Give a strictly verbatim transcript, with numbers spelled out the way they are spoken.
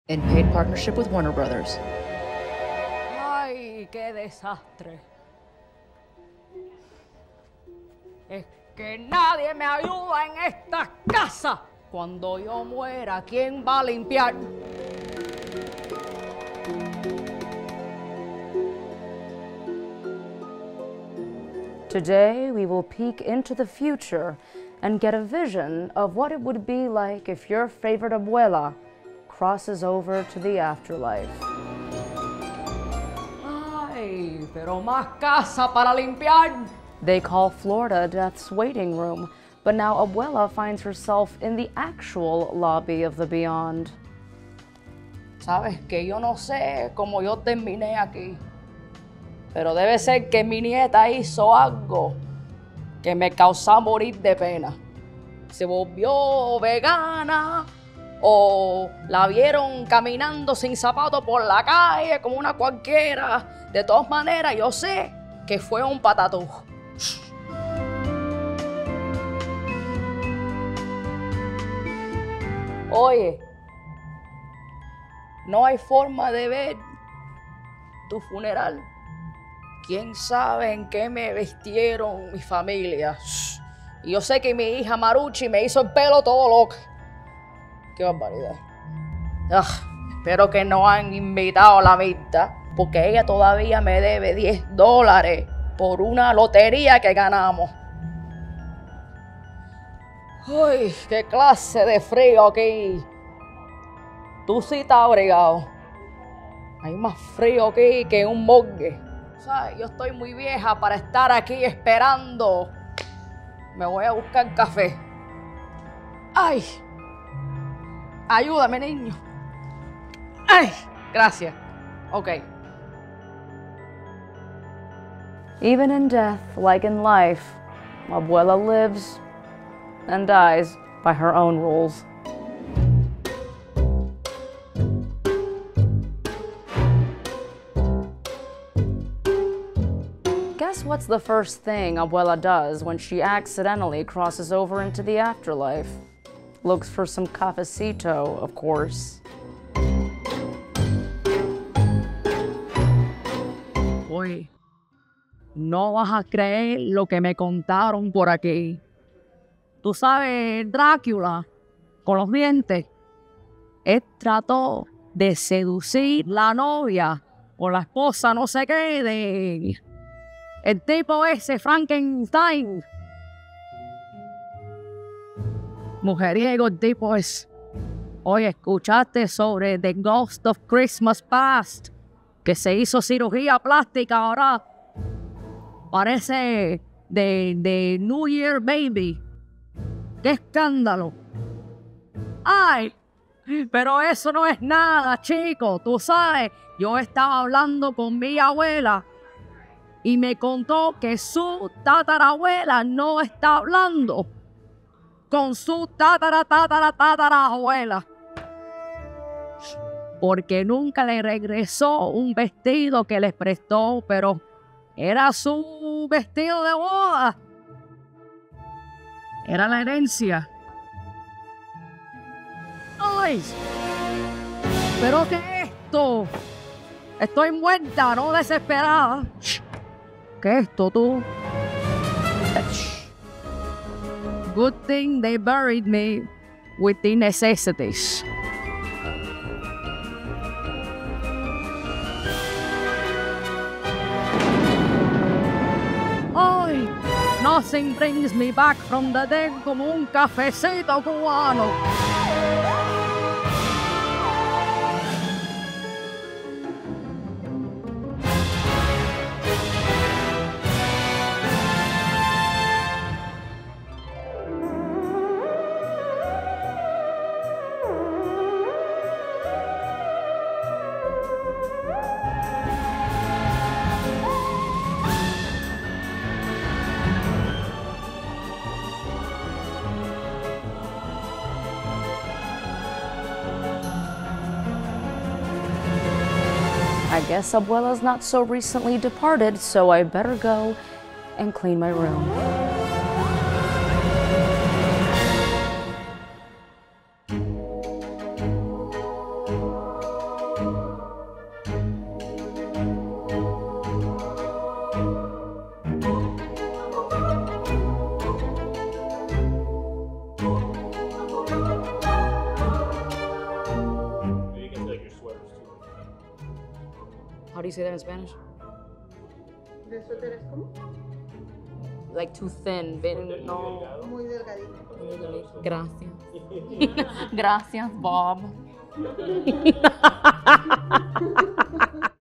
in paid partnership with Warner Brothers. Ay, qué desastre. Es que nadie me ayuda en esta casa. Cuando yo muera, ¿quién va a limpiar? Today, we will peek into the future and get a vision of what it would be like if your favorite abuela crosses over to the afterlife. Ay, pero más casa para limpiar. They call Florida Death's waiting room, but now Abuela finds herself in the actual lobby of the beyond. Sabes que yo no sé cómo yo terminé aquí, pero debe ser que mi nieta hizo algo que me causó morir de pena. Se volvió vegana o la vieron caminando sin zapatos por la calle como una cualquiera. De todas maneras, yo sé que fue un patatú. Oye, no hay forma de ver tu funeral. ¿Quién sabe en qué me vistieron mi familia? Y yo sé que mi hija Maruchi me hizo el pelo todo loco. Qué barbaridad. Ugh, espero que no han invitado a la mitad, porque ella todavía me debe diez dólares por una lotería que ganamos. Uy, qué clase de frío aquí. Tú sí estás abrigado. Hay más frío aquí que un morgue. ¿Sabes? Yo estoy muy vieja para estar aquí esperando. Me voy a buscar café. ¡Ay! Ayúdame, niño. ¡Ay! Gracias. Ok. Even in death, like in life, Abuela lives and dies by her own rules. Guess what's the first thing Abuela does when she accidentally crosses over into the afterlife? Looks for some cafecito, of course. Oye, no vas a creer lo que me contaron por aquí. Tú sabes, Drácula, con los dientes, él trató de seducir la novia o la esposa, no sé qué, de el tipo ese, Frankenstein. Mujeriego el tipo es. Oye, ¿escuchaste sobre The Ghost of Christmas Past? Que se hizo cirugía plástica ahora. Parece de, de New Year Baby. ¡Qué escándalo! ¡Ay! Pero eso no es nada, chico. Tú sabes, yo estaba hablando con mi abuela y me contó que su tatarabuela no está hablando con su tatara, tatara, tatara abuela. Porque nunca le regresó un vestido que les prestó, pero era su vestido de boda. Era la herencia. ¡Ay! ¿Pero qué es esto? Estoy muerta, no desesperada. ¿Qué es esto, tú? Good thing they buried me with the necessities. Ay, nothing brings me back from the dead como un cafecito cubano. I guess Abuela's not so recently departed, so I better go and clean my room. How do you say that in Spanish? ¿De suéter es como? Like too thin. Very, no. Muy delgadito. Muy delgadito. Gracias. Gracias, Bob.